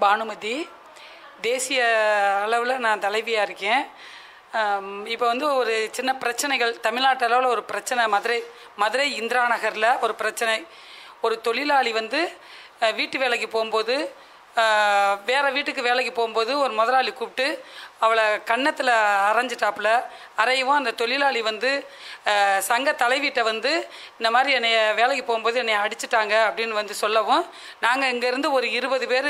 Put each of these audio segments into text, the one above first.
பானுமதி. தேசிய அளவில் நான் தலைவியாக இருக்கேன். இப்போ வந்து ஒரு சின்ன பிரச்சனைகள் தமிழ்நாட்டு அளவில் ஒரு பிரச்சனை. மதுரை இந்திரா நகரில் ஒரு பிரச்சனை. ஒரு தொழிலாளி வந்து வீட்டு வேலைக்கு போகும்போது, வேறு வீட்டுக்கு வேலைக்கு போகும்போது ஒரு முதலாளி கூப்பிட்டு அவளை கன்னத்தில் அரைஞ்சிட்டாப்புல. அறையவும் அந்த தொழிலாளி வந்து சங்க தலைவீட்ட வந்து இந்த மாதிரி என்னை வேலைக்கு போகும்போது என்னை அடிச்சிட்டாங்க அப்படின்னு வந்து சொல்லவும், நாங்கள் இங்கேருந்து ஒரு 20 பேர்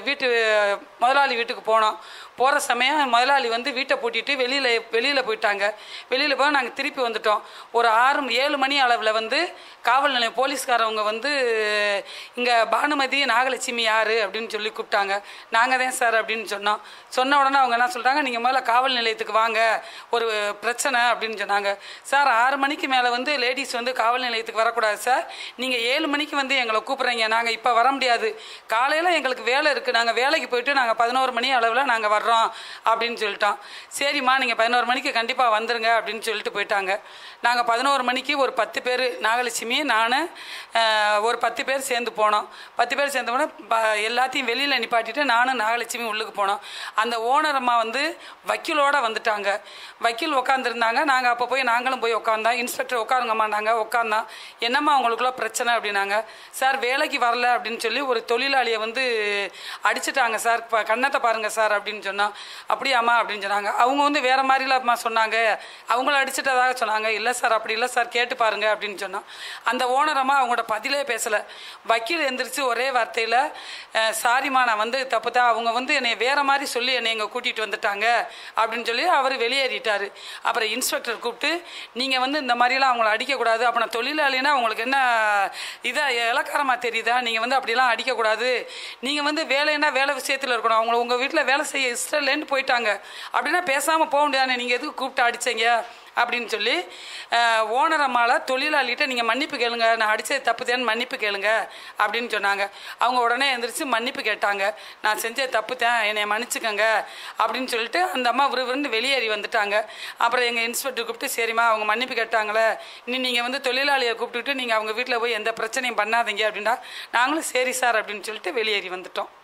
முதலாளி வீட்டுக்கு போனோம். போகிற சமயம் முதலாளி வந்து வீட்டை பூட்டிட்டு வெளியில் போயிட்டாங்க. வெளியில் போய் நாங்கள் திருப்பி வந்துட்டோம். ஒரு 6-7 மணி அளவில் வந்து காவல் நிலையம் போலீஸ்காரவங்க வந்து இங்கே பானுமதி நாகலட்சுமி யார் அப்படின்னு சொல்லி கூப்பிட்டாங்க. நாங்கள் தான் சார் அப்படின்னு சொன்ன உடனே அவங்க என்ன சொல்கிறாங்க, நீங்கள் முதல்ல காவல் நிலையத்துக்கு வாங்க, ஒரு பிரச்சனை அப்படின்னு சொன்னாங்க. சார் 6 மணிக்கு மேலே வந்து லேடிஸ் வந்து காவல் நிலையத்துக்கு வரக்கூடாது சார், நீங்கள் 7 மணிக்கு வந்து எங்களை கூப்பிட்றீங்க, நாங்கள் இப்போ வர முடியாது, காலையில் எங்களுக்கு வேலை இருக்குது, நாங்கள் வேலைக்கு போயிட்டு நாங்கள் 11 மணி அளவில் நாங்கள் வர்றோம் அப்படின்னு சொல்லிட்டோம். சரிம்மா நீங்கள் 11 மணிக்கு கண்டிப்பாக வந்துருங்க அப்படின்னு சொல்லிட்டு போயிட்டாங்க. நாங்கள் 11 மணிக்கு ஒரு 10 பேர், நாகலட்சுமி நான் ஒரு 10 பேர் சேர்ந்து போனோம். 10 பேர் சேர்ந்து போனால் எல்லாத்தையும் வெளியில் நிப்பாட்டிட்டு நானும் நாகலட்சுமி உள்ளுக்கு போனோம். அந்த ஓனர் அம்மா வந்து வக்கீலோடு வந்துட்டாங்க. வக்கீல் உட்காந்துருந்தாங்க. நாங்கள் அப்போ நாங்களும் போய் உட்காந்தோம். இன்ஸ்பெக்டர் உட்காருங்கம்மாண்டாங்க. உட்காந்தோம். என்னம்மா அவங்களுக்குள்ள பிரச்சனை அப்படின்னாங்க. சார் வேலைக்கு வரல அப்படின்னு சொல்லி ஒரு தொழிலாளியை வந்து அடிச்சுட்டாங்க சார், கன்னத்தை பாருங்க சார் அப்படின்னு சொன்னோம். அப்படியாம்மா அப்படின்னு சொன்னாங்க. அவங்க வந்து வேற மாதிரிலாம்மா சொன்னாங்க, அவங்கள அடிச்சுட்டதாக சொன்னாங்க. இல்லை சார் அப்படி இல்லை சார், கேட்டு பாருங்க அப்படின்னு சொன்னோம். அந்த ஓனரம்மா அவங்களோட பதிலே பேசலை. வக்கீல் எந்திரிச்சு ஒரே வார்த்தையில், சாரிம்மா நான் வந்து தப்பு தான், அவங்க வந்து என்னை வேற மாதிரி சொல்லி என்னை இங்கே கூட்டிகிட்டு வந்துட்டாங்க அப்படின்னு சொல்லி அவர் வெளியேறிட்டார். அப்புறம் இன்ஸ்பெக்டர் கூப்பிட்டு, நீங்கள் வந்து இந்த மாதிரிலாம் அவங்கள அடிக்கக்கூடாது, அப்போ நான் தொழிலாளினா உங்களுக்கு என்ன இதாக இலக்காரமாக தெரியுதா, நீங்கள் வந்து அப்படிலாம் அடிக்கக்கூடாது, நீங்கள் வந்து வேலைன்னா வேலை விஷயத்தில் இருக்கணும், அவங்கள உங்கள் வீட்டில் வேலை செய்ய இஷ்டம் இல்லைன்னு போயிட்டாங்க, அப்படின்னா பேசாமல் போக முடியாது, நீங்கள் எதுக்கு கூப்பிட்டு அடித்தீங்க அப்படின்னு சொல்லி ஓனர் அம்மாவை தொழிலாளிகிட்ட நீங்கள் மன்னிப்பு கேளுங்க, நான் அடித்தது தப்புதேன்னு மன்னிப்பு கேளுங்க அப்படின்னு சொன்னாங்க. அவங்க உடனே எழுந்திரிச்சு மன்னிப்பு கேட்டாங்க. நான் செஞ்ச தப்பு தான், என்னை மன்னிச்சுக்கங்க அப்படின்னு சொல்லிட்டு அந்த அம்மா விறுவிறுன்னு வெளியேறி வந்துட்டாங்க. அப்புறம் எங்கள் இன்ஸ்பெக்டர் கூப்பிட்டு, சரிம்மா அவங்க மன்னிப்பு கேட்டாங்களே, இனி நீங்கள் வந்து தொழிலாளியை கூப்பிட்டுட்டு நீங்கள் அவங்க வீட்டில் போய் எந்த பிரச்சனையும் பண்ணாதீங்க அப்படின்னா, நாங்களும் சரி சார் அப்படின்னு சொல்லிட்டு வெளியேறி வந்துட்டோம்.